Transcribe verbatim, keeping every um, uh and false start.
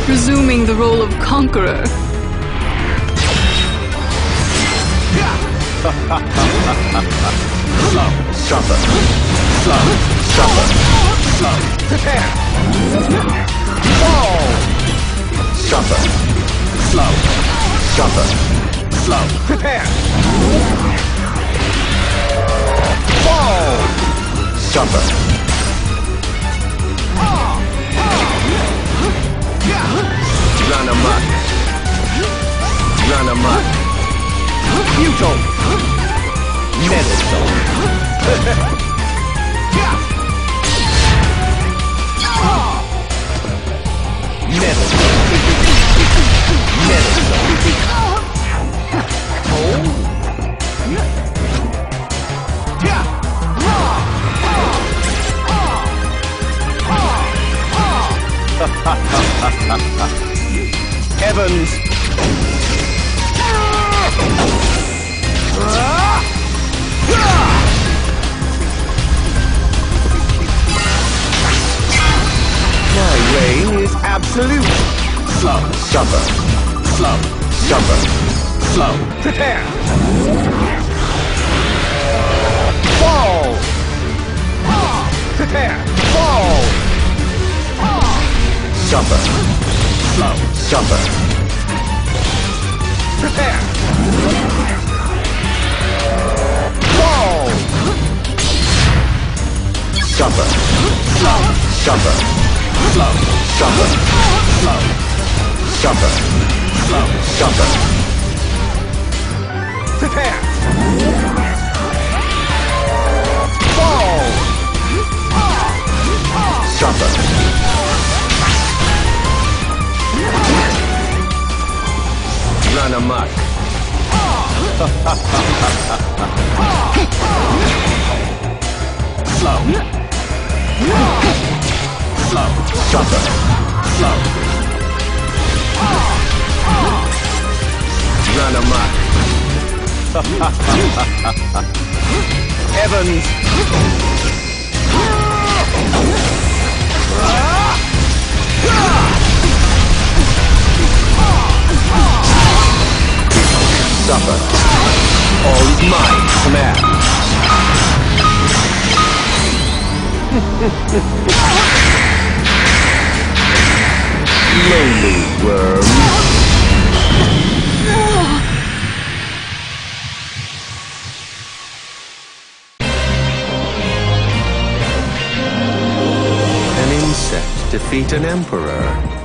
resuming the role of conqueror. Slow. Suffer. Slow. Suffer. Slow. Prepare. Fall. Suffer. Slow. Suffer. Slow. Prepare. Fall. Suffer. Run amok. Run amok. Futile. Meddlesome. Meddlesome. Meddlesome. Oh. Evans. My reign is absolute. Slow. Suffer. Slow. Suffer. Slow. Prepare. Fall. Prepare. Fall. Suffer. Slow. Suffer. Prepare. Fall. Suffer. Slow. Suffer. Slow. Suffer. Slow. Suffer. Slow. Suffer. Prepare. Fall. Suffer. Run amok. Slow. Slow. Suffer. Slow. Run amok. Evans. Suffer. All is mine. Command. Lonely worm. An insect defeat an emperor.